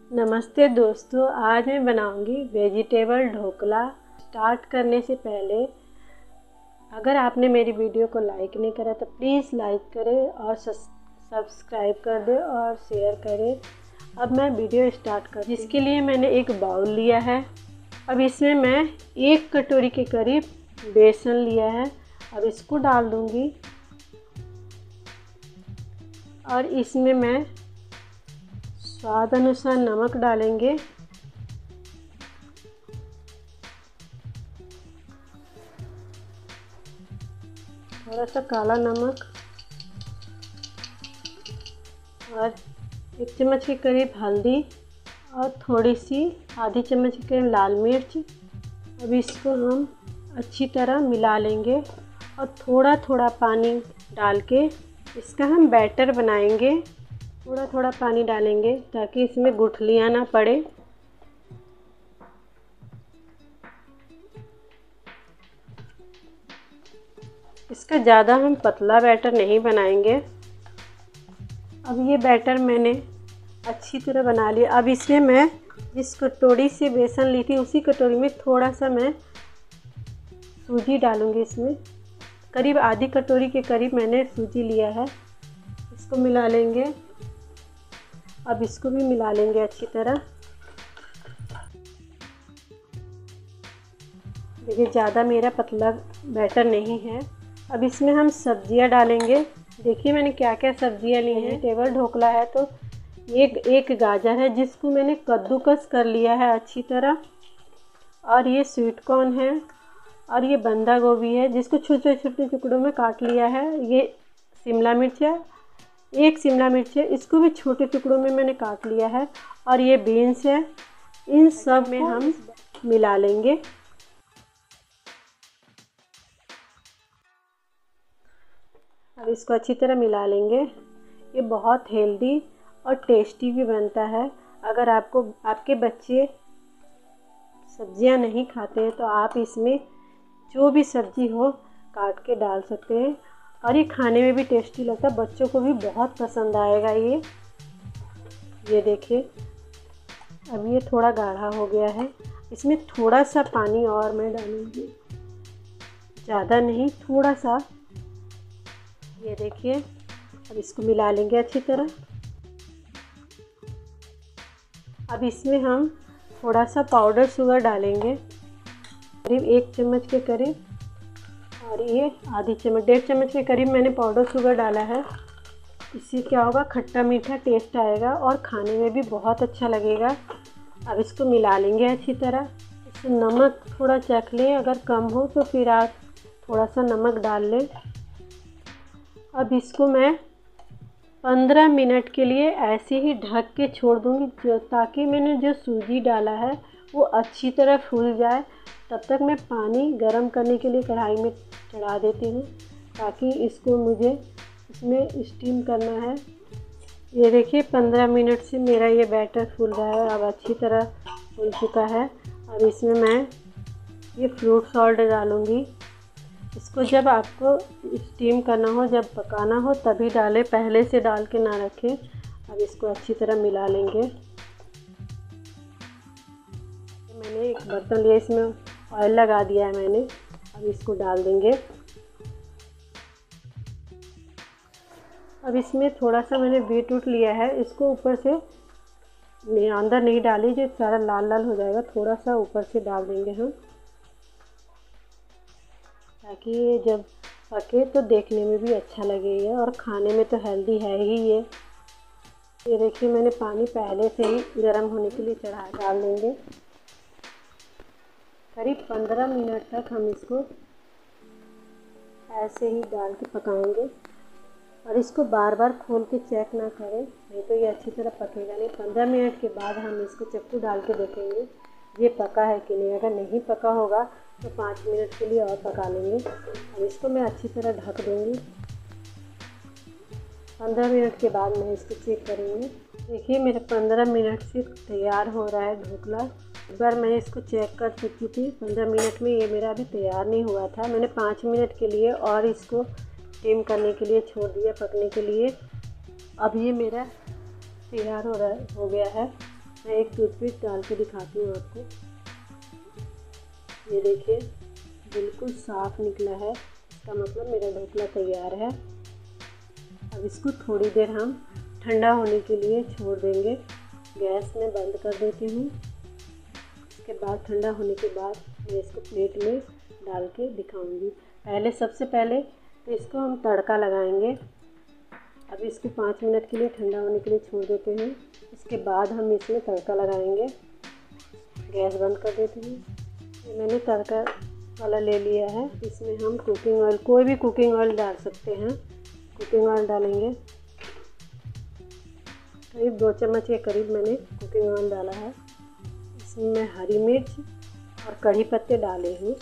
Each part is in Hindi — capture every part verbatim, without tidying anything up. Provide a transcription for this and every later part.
नमस्ते दोस्तों, आज मैं बनाऊंगी वेजिटेबल ढोकला। स्टार्ट करने से पहले अगर आपने मेरी वीडियो को लाइक नहीं करा तो प्लीज़ लाइक करें और सब्सक्राइब कर दें और शेयर करें। अब मैं वीडियो स्टार्ट कर जिसके लिए मैंने एक बाउल लिया है। अब इसमें मैं एक कटोरी के करीब बेसन लिया है। अब इसको डाल दूंगी और इसमें मैं स्वाद अनुसार नमक डालेंगे। थोड़ा सा काला नमक और एक चम्मच के करीब हल्दी और थोड़ी सी आधी चम्मच के करीब लाल मिर्च। अब इसको हम अच्छी तरह मिला लेंगे और थोड़ा थोड़ा पानी डाल के इसका हम बैटर बनाएंगे। थोड़ा थोड़ा पानी डालेंगे ताकि इसमें गुठलियाँ ना पड़े। इसका ज़्यादा हम पतला बैटर नहीं बनाएंगे। अब ये बैटर मैंने अच्छी तरह बना लिया। अब इसमें मैं जिस कटोरी से बेसन ली थी उसी कटोरी में थोड़ा सा मैं सूजी डालूँगी। इसमें करीब आधी कटोरी के करीब मैंने सूजी लिया है। इसको मिला लेंगे। अब इसको भी मिला लेंगे अच्छी तरह। देखिए ज़्यादा मेरा पतला बैटर नहीं है। अब इसमें हम सब्जियां डालेंगे। देखिए मैंने क्या क्या सब्जियां ली हैं। टेबल ढोकला है तो एक एक गाजर है जिसको मैंने कद्दूकस कर लिया है अच्छी तरह, और ये स्वीट कॉर्न है, और ये बंदा गोभी है जिसको छोटे छोटे टुकड़ों में काट लिया है। ये शिमला मिर्च है, एक शिमला मिर्च है, इसको भी छोटे टुकड़ों में मैंने काट लिया है, और ये बीन्स है। इन सब में हम मिला लेंगे। अब इसको अच्छी तरह मिला लेंगे। ये बहुत हेल्दी और टेस्टी भी बनता है। अगर आपको आपके बच्चे सब्जियां नहीं खाते हैं तो आप इसमें जो भी सब्जी हो काट के डाल सकते हैं, और ये खाने में भी टेस्टी लगता है। बच्चों को भी बहुत पसंद आएगा ये ये देखिए अब ये थोड़ा गाढ़ा हो गया है। इसमें थोड़ा सा पानी और मैं डालूंगी, ज़्यादा नहीं, थोड़ा सा। ये देखिए अब इसको मिला लेंगे अच्छी तरह। अब इसमें हम थोड़ा सा पाउडर शुगर डालेंगे, करीब एक चम्मच के करीब, और ये आधी चम्मच डेढ़ चम्मच के करीब मैंने पाउडर शुगर डाला है। इससे क्या होगा, खट्टा मीठा टेस्ट आएगा और खाने में भी बहुत अच्छा लगेगा। अब इसको मिला लेंगे अच्छी तरह। इसमें नमक थोड़ा चख लें, अगर कम हो तो फिर आप थोड़ा सा नमक डाल लें। अब इसको मैं पंद्रह मिनट के लिए ऐसे ही ढक के छोड़ दूँगी, जो ताकि मैंने जो सूजी डाला है वो अच्छी तरह फूल जाए। तब तक मैं पानी गरम करने के लिए कढ़ाई में चढ़ा देती हूँ, ताकि इसको मुझे इसमें स्टीम करना है। ये देखिए पंद्रह मिनट से मेरा ये बैटर फूल रहा है, अब अच्छी तरह फूल चुका है। अब इसमें मैं ये फ्रूट सॉल्ट डालूँगी। इसको जब आपको स्टीम करना हो, जब पकाना हो तभी डालें, पहले से डाल के ना रखें। अब इसको अच्छी तरह मिला लेंगे। मैंने एक बर्तन लिया, इसमें ऑयल लगा दिया है मैंने। अब इसको डाल देंगे। अब इसमें थोड़ा सा मैंने बीटरूट लिया है, इसको ऊपर से नहीं, अंदर नहीं डाली, जो सारा लाल लाल हो जाएगा। थोड़ा सा ऊपर से डाल देंगे हम, ताकि ये जब पके तो देखने में भी अच्छा लगेगा और खाने में तो हेल्दी है ही ये। ये देखिए मैंने पानी पहले से ही गर्म होने के लिए चढ़ा डाल देंगे। करीब पंद्रह मिनट तक हम इसको ऐसे ही डाल के पकाएंगे, और इसको बार बार खोल के चेक ना करें, नहीं तो ये अच्छी तरह पकेगा नहीं। पंद्रह मिनट के बाद हम इसको चक्कू डाल के देखेंगे ये पका है कि नहीं। अगर नहीं पका होगा तो पाँच मिनट के लिए और पका लेंगे। अब इसको मैं अच्छी तरह ढक दूँगी। पंद्रह मिनट के बाद मैं इसको चेक करेंगे। देखिए मेरा पंद्रह मिनट से तैयार हो रहा है ढोकला। एक बार मैं इसको चेक कर चुकी थी, पंद्रह मिनट में ये मेरा अभी तैयार नहीं हुआ था। मैंने पाँच मिनट के लिए और इसको स्टीम करने के लिए छोड़ दिया, पकने के लिए। अब ये मेरा तैयार हो रहा है हो गया है। मैं एक टूथपिक डाल के दिखाती हूँ आपको। ये देखिए बिल्कुल साफ निकला है, इसका मतलब मेरा ढोकला तैयार है। अब इसको थोड़ी देर हम ठंडा होने के लिए छोड़ देंगे। गैस में बंद कर देती हूँ। इसके बाद ठंडा होने के बाद मैं इसको प्लेट में डाल के दिखाऊंगी। पहले सबसे पहले तो इसको हम तड़का लगाएंगे। अब इसको पाँच मिनट के लिए ठंडा होने के लिए छोड़ देते हैं। इसके बाद हम इसमें तड़का लगाएंगे। गैस बंद कर देती हूँ। ये मैंने तड़का वाला ले लिया है। इसमें हम कुकिंग ऑयल, कोई भी कुकिंग ऑयल डाल सकते हैं। कुकिंग ऑयल डालेंगे, करीब दो चम्मच के करीब मैंने कुकिंग ऑयल डाला है। इसमें मैं हरी मिर्च और कड़ी पत्ते डाले हूँ।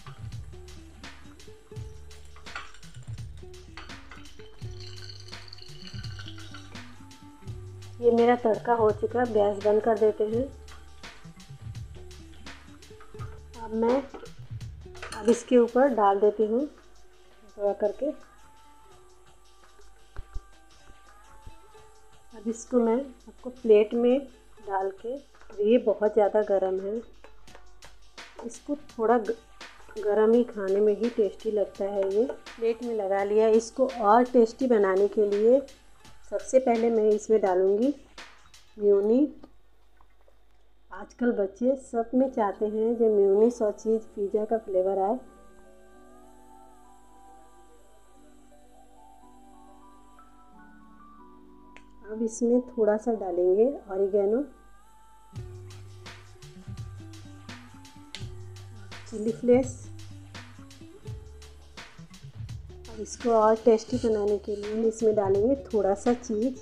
ये मेरा तड़का हो चुका है। गैस बंद कर देते हैं। अब मैं अब इसके ऊपर डाल देती हूँ थोड़ा करके। अब इसको मैं आपको प्लेट में डाल के, ये बहुत ज़्यादा गरम है, इसको थोड़ा गरम ही खाने में ही टेस्टी लगता है। ये प्लेट में लगा लिया। इसको और टेस्टी बनाने के लिए सबसे पहले मैं इसमें डालूँगी मेयोनीज। आजकल बच्चे सब में चाहते हैं जो मेयोनीज और चीज़ पिज़्ज़ा का फ्लेवर आए। अब इसमें थोड़ा सा डालेंगे ऑरिगेनो, चिली फ्लेक्स। अब इसको और टेस्टी बनाने के लिए इसमें डालेंगे थोड़ा सा चीज़।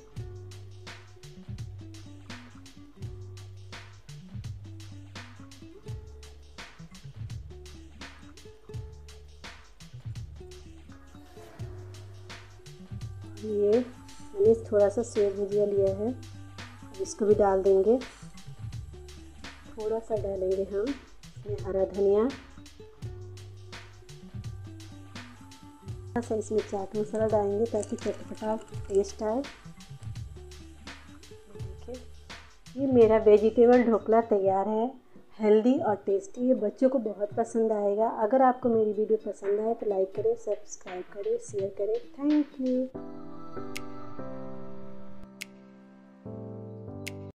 ये मैंने थोड़ा सा सेव भुजिया लिया है, अब इसको भी डाल देंगे। थोड़ा सा डालेंगे हम इसमें हरा धनिया, थोड़ा सा इसमें चाट मसाला डालेंगे ताकि चटपटा टेस्ट आए। देखिए ये मेरा वेजिटेबल ढोकला तैयार है, हेल्दी और टेस्टी। ये बच्चों को बहुत पसंद आएगा। अगर आपको मेरी वीडियो पसंद आए तो लाइक करें, सब्सक्राइब करें, शेयर करें। Thank you.